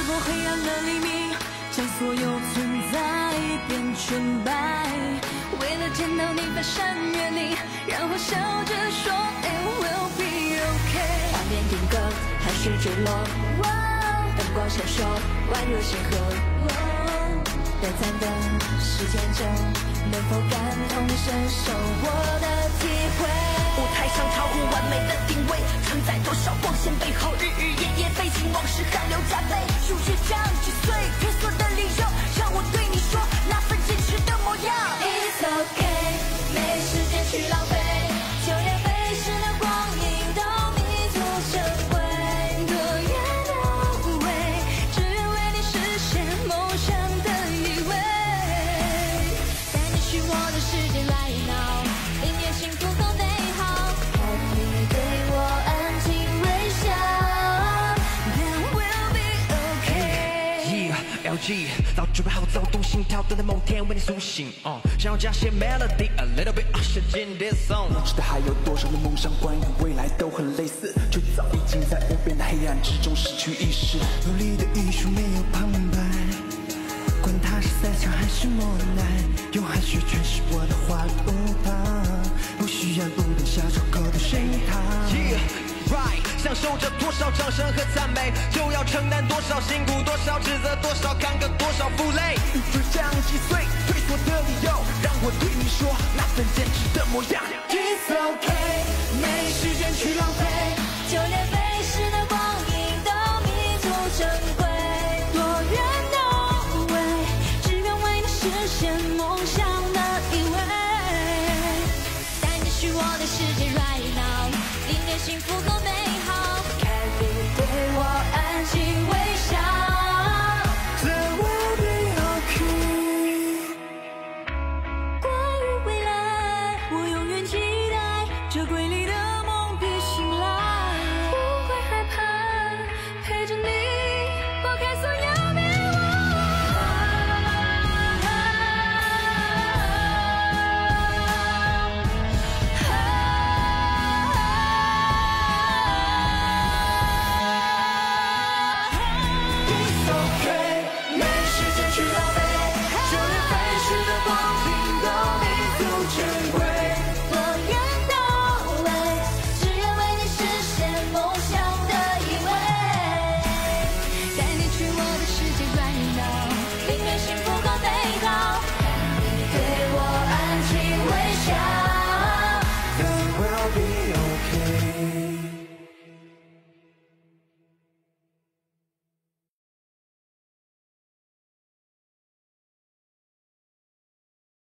后黑暗的黎明，将所有存在变纯白。为了见到你翻山越岭，然后笑着说 It will be okay。画面定格，海水坠落，灯光闪烁，宛若星河。短暂的时间中，能否感同身受我的体会？ 舞台上超乎完美的定位，承载多少光线背后，日日夜夜飞行，往事汗流浃背。数学这样击碎退缩的理由，让我对你说那份坚持的模样。 It's okay， 没时间去浪费，就连飞逝的光阴都弥足珍贵。多远都无畏，只愿为你实现梦想的依偎。带你去我的世界 right now， 迎接幸福和美好。看你对我安静微笑 ，Then we'll be okay。 LG 早准备好躁动心跳，等待某天为你苏醒。想要加些 melody，a little bit of shit in this song。 不知道还有多少的梦想，关于未来都很类似，却早已经在无边的黑暗之中失去意识。努力的艺术没有旁白，管它是赛场还是磨难，用汗水诠释我的花路旁，不需要不断下出口的水塘。 Right， 享受着多少掌声和赞美，就要承担多少辛苦，多少指责，多少坎坷，多少负累。 宇宙这样击碎退缩的理由，让我对你说那份坚持的模样。 It's okay， 没时间去浪费，就连飞逝的光阴都弥足珍贵。多远都无畏，只愿为你实现梦想的依偎。带你去我的世界 right now， 迎接幸福和美好。看你对我安静微笑。 There will be okay。 关于未来，我永远期待这瑰丽。